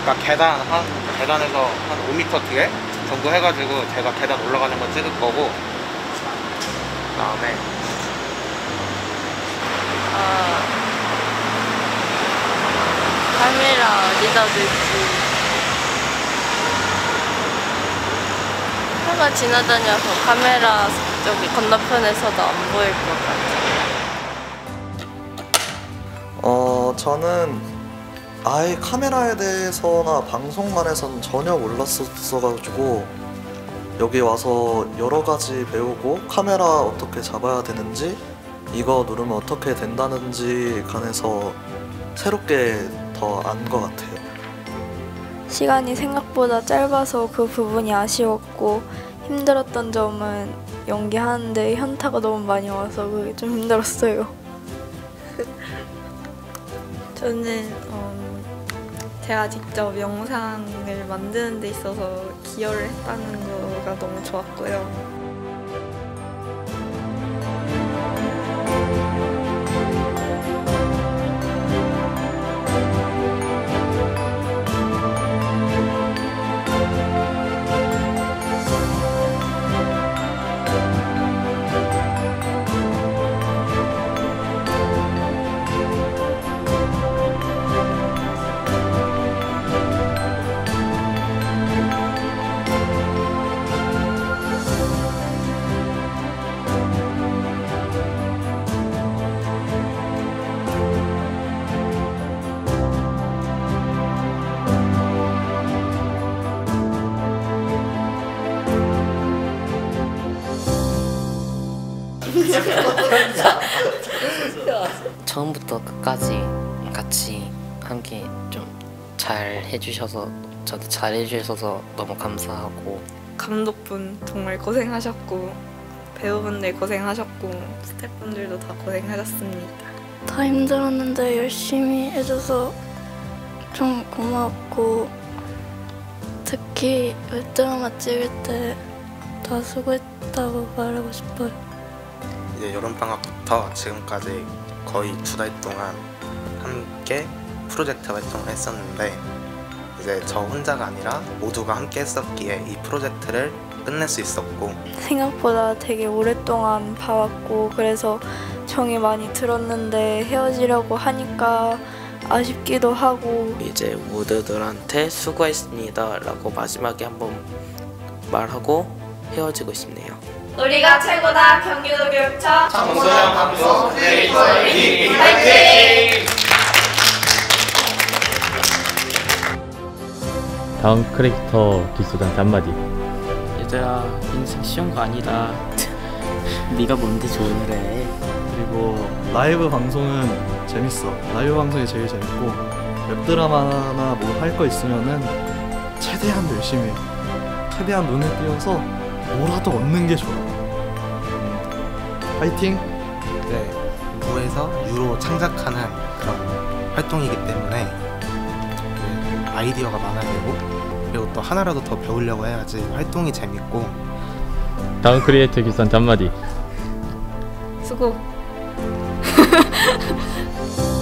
그러니까 계단에서 한 5m 뒤에 정도 해가지고 제가 계단 올라가는 거 찍을 거고, 그다음에 카메라 어디다 둘지. 차가 지나다녀서 카메라 저기 건너편에서도 안 보일 것 같아요. 저는 아예 카메라에 대해서나 방송관에서는 전혀 몰랐었어가지고 여기 와서 여러 가지 배우고 카메라 어떻게 잡아야 되는지 이거 누르면 어떻게 된다는지 관해서 새롭게 더 안 것 같아요. 시간이 생각보다 짧아서 그 부분이 아쉬웠고, 힘들었던 점은 연기하는데 현타가 너무 많이 와서 그게 좀 힘들었어요. 저는 제가 직접 영상을 만드는 데 있어서 기여를 했다는 거가 너무 좋았고요. 처음부터 끝까지 같이 함께 좀 잘 해주셔서, 저도 잘 해주셔서 너무 감사하고, 감독분 정말 고생하셨고, 배우분들 고생하셨고, 스태프분들도 다 고생하셨습니다. 다 힘들었는데 열심히 해줘서 좀 고마웠고, 특히 드라마 찍을 때 다 수고했다고 말하고 싶어요. 이제 여름방학부터 지금까지 거의 2달 동안 함께 프로젝트 활동을 했었는데, 이제 저 혼자가 아니라 모두가 함께 했었기에 이 프로젝트를 끝낼 수 있었고, 생각보다 되게 오랫동안 봐왔고, 그래서 정이 많이 들었는데 헤어지려고 하니까 아쉽기도 하고, 이제 모두들한테 수고했습니다 라고 마지막에 한번 말하고 헤어지고 싶네요. 우리가 최고다. 경기도 교육청 청소년 방송 크리에이터 리 화이팅! 다음 크리에이터 기수단한테 한마디. 얘들아, 인생 쉬운 거 아니다. 네가 뭔데 조언을 해. 그리고 라이브 방송은 재밌어. 라이브 방송이 제일 재밌고, 웹드라마나 뭐 할 거 있으면은 최대한 열심히 해. 최대한 눈에 띄어서 뭐라도 얻는 게 좋아. 파이팅! 네, 무에서 유로 창작하는 그런 활동이기 때문에 아이디어가 많아야 되고, 그리고 또 하나라도 더 배우려고 해야지 활동이 재밌고. 다음 크리에이터 기수단한테 한마디. 수고!